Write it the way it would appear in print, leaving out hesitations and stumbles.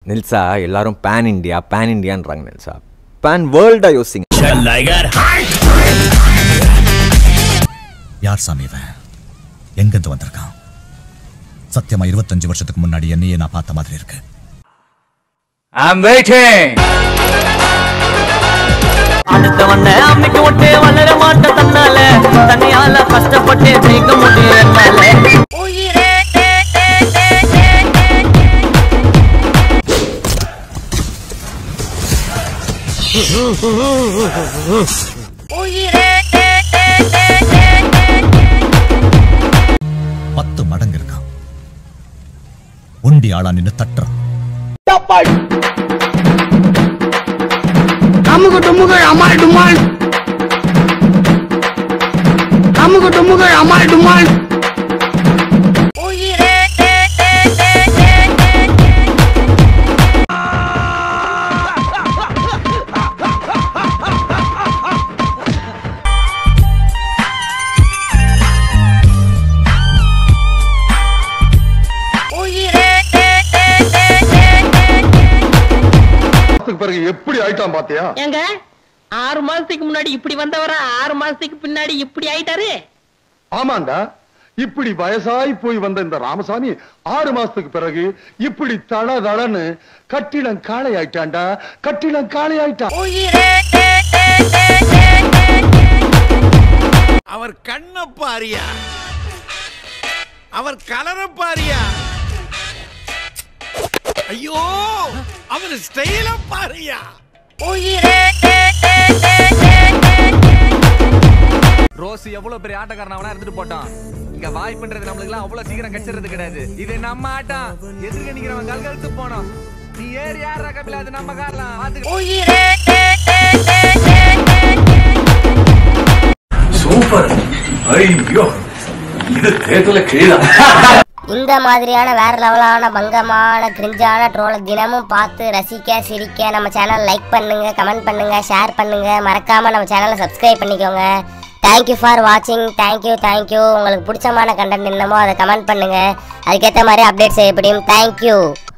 நில்சா எல்லாரும் pan இண்டியான்றாங்க நில்சா. Pan வேர்ல்டா யோசிங்க. யார் சாமி இவன்? எங்கிருந்து வந்திருக்கான்? சத்தியமா 25 வருஷத்துக்கு முன்னாடி என்னையே நான் பார்த்த மாதிரி இருக்கு. I'm waiting. அடுத்தவண்ண அம்மிக்கு ஒட்டே வளர மாட்ட தன்னால தனியால கஷ்டப்பட்டு ஜெயிக்க முடியல. பத்து மடங்கு இருக்கான். உண்டி ஆளா நின்னு தட்டுறான். அமுகு டுமுகு அமால் டுமால், அமுகு டுமுகு அமால் டுமால். பிறகு எப்படி ஆயிட்டான் பாத்தியா? ஏங்க 6 மாசத்துக்கு முன்னாடி இப்படி வந்தவரா 6 மாசத்துக்கு பின்னாடி இப்படி ஆயிட்டாரு? ஆமாண்டா, இப்படி வயசாய் போய் வந்த இந்த ராமசாமி 6 மாசத்துக்கு பிறகு இப்படி தளன்னு கட்டிடம் காளை ஆயிட்டான்டா, கட்டிடம் காளை ஆயிட்டான். அவர் கண்ண பாரியா, அவர் கலர பாரியா, ஐயோ அவர் ஸ்டைல பாரியா. ரோஸ் எவ்வளவு பெரிய ஆட்டக்காரன் அவனா இருந்துட்டு போட்டான். இங்க வாய்ப்புன்றது நம்மளுக்கு எல்லாம் அவ்வளவு சீக்கிரம் கச்சிறது கிடையாது. இது நம்ம ஆட்டம். எதிர்க்க நிக்கிறவன் கல்கழுத்து போனோம். நீ ஏறி யாரா கபில, அது நம்ம காரலாம். சூப்பர். ஐயோ இது தேர்தல கீழா. இந்த மாதிரியான வேற லெவலான பங்கமான கிரிஞ்சான ட்ரோலை தினமும் பார்த்து ரசிக்க சிரிக்க நம்ம சேனல் லைக் பண்ணுங்க, கமெண்ட் பண்ணுங்க, ஷேர் பண்ணுங்க, மறக்காம நம்ம சேனலை சப்ஸ்கிரைப் பண்ணிக்கோங்க. தேங்க்யூ ஃபார் வாட்சிங். தேங்க்யூ. உங்களுக்கு பிடிச்சமான கண்டென்ட் என்னமோ அதை கமெண்ட் பண்ணுங்க, அதுக்கேற்ற மாதிரி அப்டேட் செய்யப்படும். தேங்க்யூ.